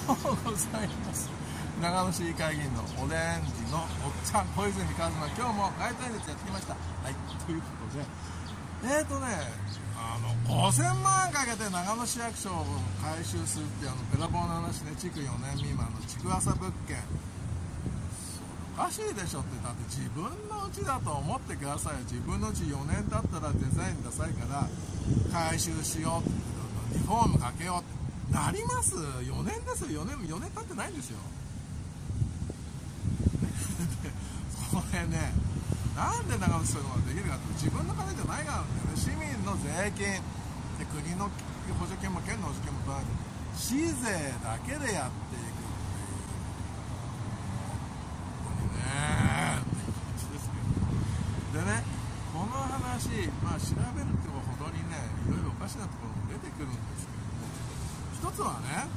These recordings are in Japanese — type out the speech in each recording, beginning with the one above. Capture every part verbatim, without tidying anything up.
ようございます。長野市議会議員のオレンジのおっちゃん小泉一馬、今日も街頭演説やってきました。はい、ということで、えーとね、あのごせんまんかけて長野市役所を改修するっていうあのべらぼうな話ね、築よねん未満の築浅物件、おかしいでしょって。だって自分の家だと思ってくださいよ。自分の家よねん経ったらデザインダサいから改修しようって、リフォームかけようってなります。よねんですよ。よねんよねん経ってないんですよ。これね、なんで長野市そういうのができるかって、自分の金じゃないからなんだよね。市民の税金で、国の補助金も県の補助金も取られて、市税だけでやっていくっていう、本当にねーって感じですけど。でね、この話、まあ調べるってほどにね、いろいろおかしなところも出てくるんですけども、一つはね、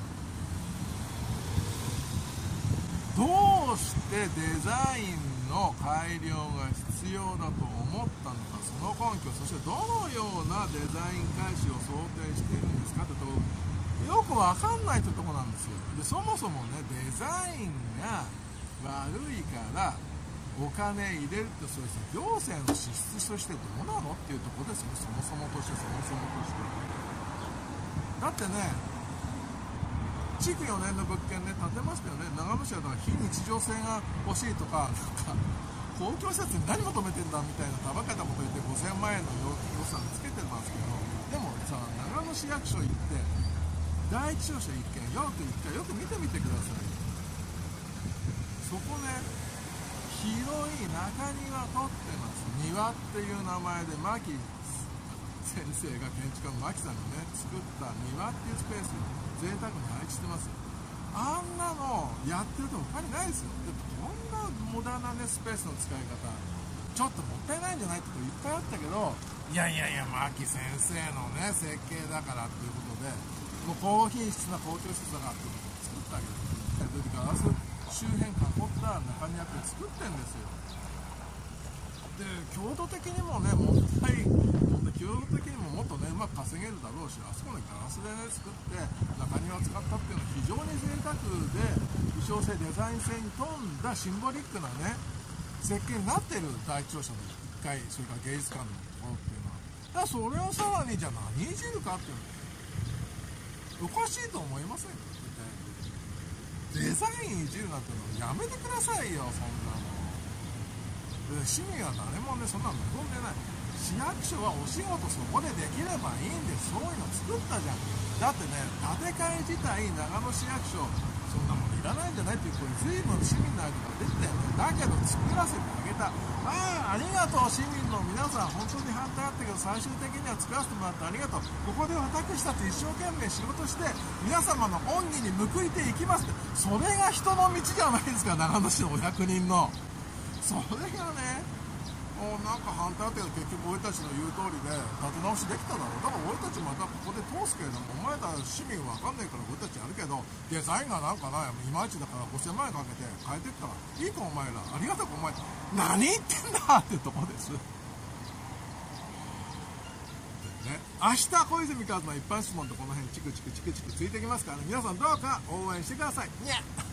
どうしてデザインの改良が必要だと思ったのか、その根拠、そしてどのようなデザイン改修を想定しているんですかってところ、よくわかんないってとこなんですよ。で、そもそもね、デザインが悪いからお金入れるって、そうですね、行政の支出としてどうなのっていうところですよね、そもそもとして、そもそもとして。だってね、築よねんの物件ね、建てましたよね。長野市はだから非日常性が欲しいとか、なんか公共施設に何求めてんだみたいなたばかたこと言ってごせんまんえんの予算つけてますけど、でもさ、長野市役所行って第一商社一軒よく一回よく見てみてください。そこね、広い中庭取ってます。庭っていう名前で牧先生が、建築家の牧さんがね作った庭っていうスペース贅沢に配置してます。あんなのやってると他にないですよ。で、こんなモダンなねスペースの使い方、ちょっともったいないんじゃないってこといっぱいあったけど、いやいやいや、牧先生のね設計だからっていうことで、もう高品質な公共施設だからっていうことを作ってあげる。で、ガラス周辺囲った中庭って作ってんですよ。で、強度的にもね、もったい強度的にももっとねうまく稼げるだろうし、あそこにガラスでね作って中庭使ったっていうのは非常に贅沢で、意匠性デザイン性に富んだシンボリックなね設計になってる第一庁舎のいっかい、それから芸術館のところっていうのは。だからそれをさらにじゃあ何いじるかっていうのおかしいと思いませんか？デザインいじるなんてのやめてくださいよ、そんなの。市民は誰もねそんなの望んでない。市役所はお仕事そこでできればいいんです。そういうの作ったじゃん。だってね、建て替え自体長野市役所そんなものいらないんじゃないっていう声随分市民の間から出てたよね。だけど作らせてあげた。ああ、ありがとう市民の皆さん、本当に反対あったけど最終的には作らせてもらってありがとう。ここで私たち一生懸命仕事して皆様の恩義に報いていきますって、それが人の道じゃないですか、長野市のお役人の。それがね、もうなんか反対あったけど結局俺たちの言う通りで立て直しできただろう。だから俺たちまたここで通すけれども、お前た市民わかんないから俺たちやるけど、デザインがなんかないまいちだからごせんまんえんかけて変えてったらいいかお前ら、ありがたくお前何言ってんだってとこです。ね、明日小泉一馬一般質問とこの辺チクチクチクチクついてきますからね、皆さんどうか応援してください。にゃっ